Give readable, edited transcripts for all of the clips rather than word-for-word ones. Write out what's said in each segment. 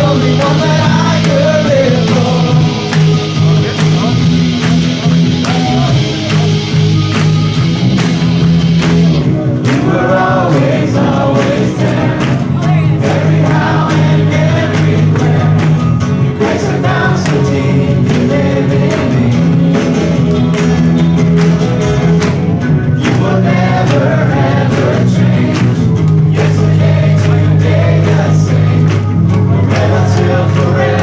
only one that I could live for. You were always, always there, every how and everywhere. Your grace and down so deep, you live in me. You will never ever change. Yesterday, today, the same. Forever till forever.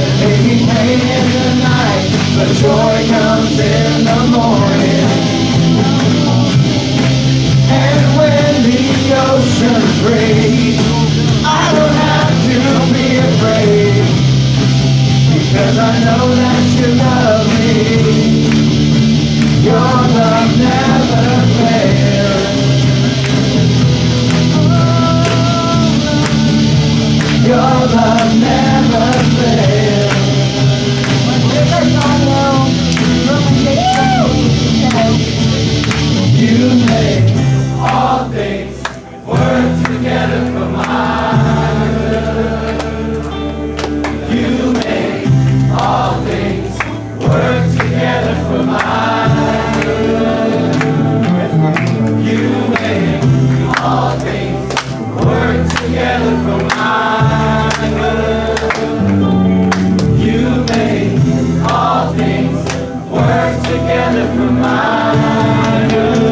Maybe pain in the night, but joy comes in the morning. And when the oceans rage, I don't have to be afraid, because I know that you love me. Your love never fails. Your love never fails. You make all things work together for my good. You make all things work together for my good. You make all things work together for my good. You make all things work together for my good.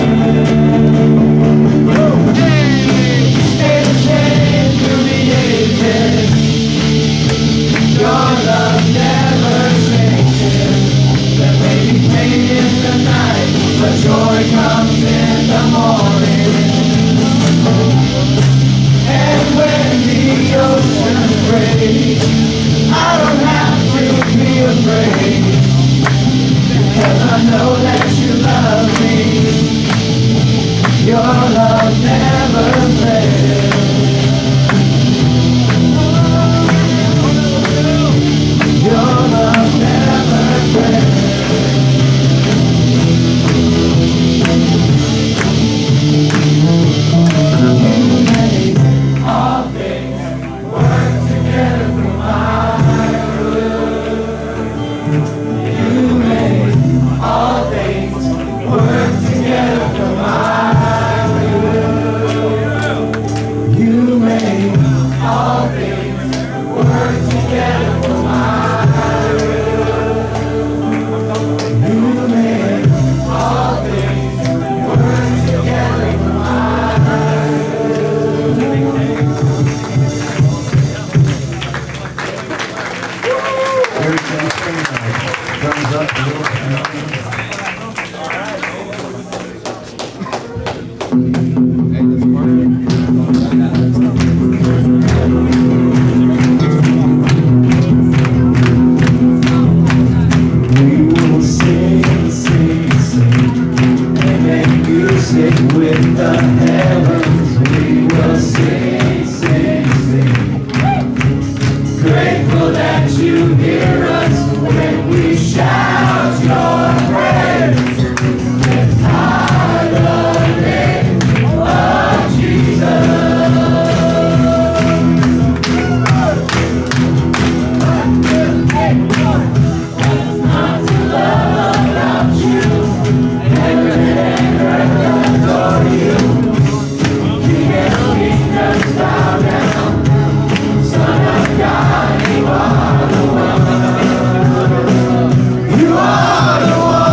Your love never changes. There may be pain in the night, but joy comes in the morning. And when the oceans rage, I don't have to be afraid, because I know that you love me. Your love never fails. Your love never fails. You make all things work together for my good. You make all things work together for my good. You make all things work together for my good. You make all things work together for my Thumbs up. We will sing, sing, sing, and make music with the heavens. We will sing, sing, sing, grateful that you hear us when we shout your praise. Lift high the name of Jesus. Not to love about you, heaven and earth adore you. King and kingdoms bow down. Son of God, you are the one. You are the one.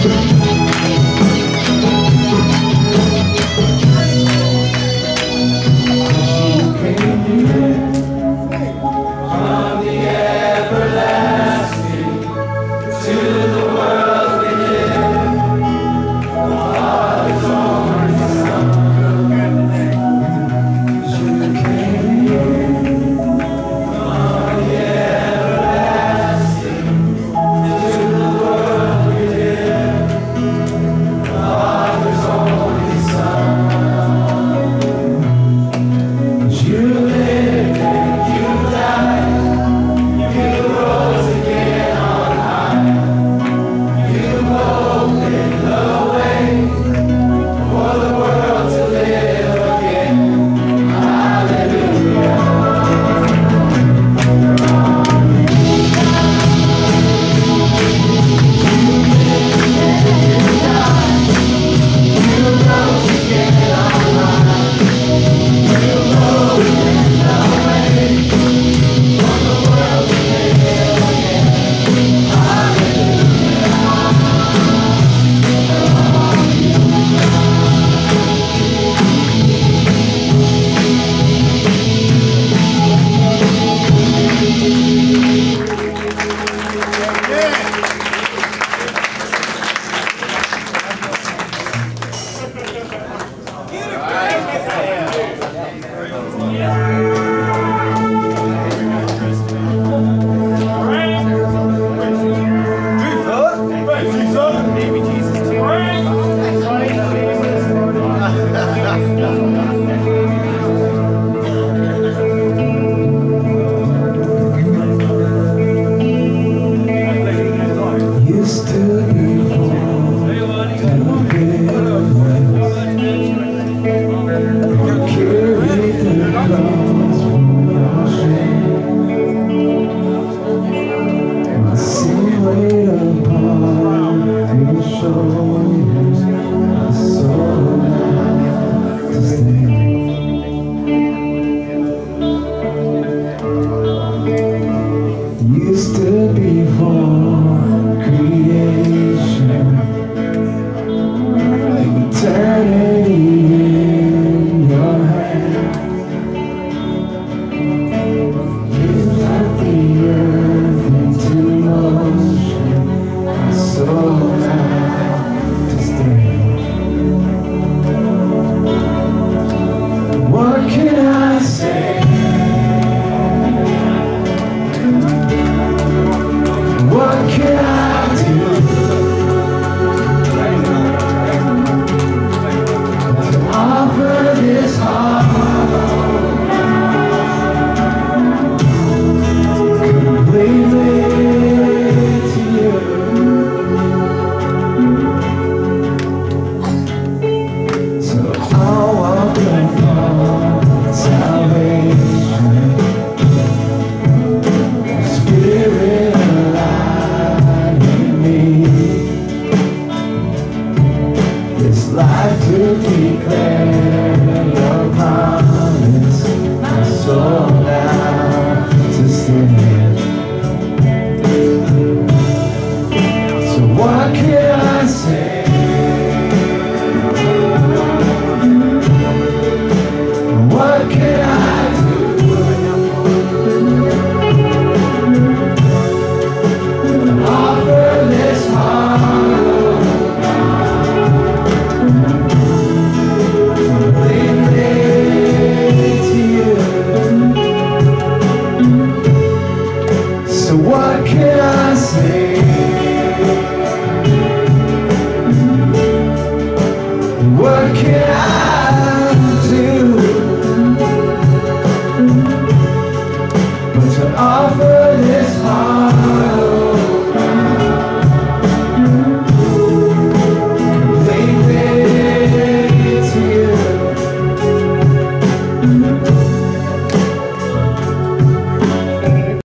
Life to declare your promise, my soul.